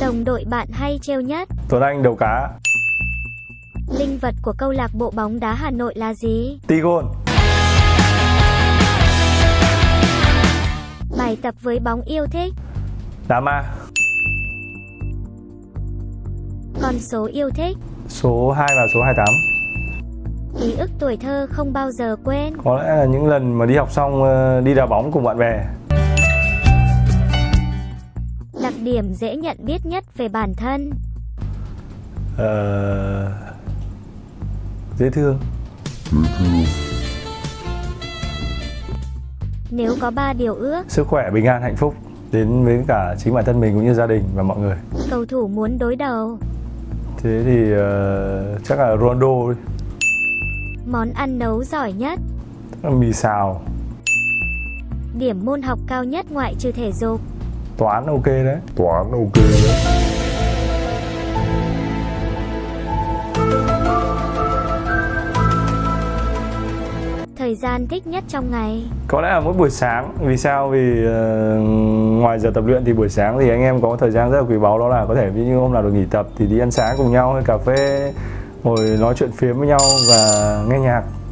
Đồng đội bạn hay trêu nhất? Tuấn Anh đầu cá. Linh vật của câu lạc bộ bóng đá Hà Nội là gì? Tigol. Bài tập với bóng yêu thích? Đá ma. Con số yêu thích? Số 2 và số 28. Ký ức tuổi thơ không bao giờ quên? Có lẽ là những lần mà đi học xong đi đá bóng cùng bạn bè. Đặc điểm dễ nhận biết nhất về bản thân? Dễ thương. Nếu có 3 điều ước? Sức khỏe, bình an, hạnh phúc đến với cả chính bản thân mình cũng như gia đình và mọi người. Cầu thủ muốn đối đầu? Thế thì chắc là Ronaldo đi. Món ăn nấu giỏi nhất? Mì xào. Điểm môn học cao nhất ngoại trừ thể dục? Toán ok đấy. Thời gian thích nhất trong ngày? Có lẽ là mỗi buổi sáng. Vì sao? Vì ngoài giờ tập luyện thì buổi sáng thì anh em có thời gian rất là quý báu, đó là có thể ví như hôm nào được nghỉ tập thì đi ăn sáng cùng nhau hay cà phê, ngồi nói chuyện phiếm với nhau và nghe nhạc.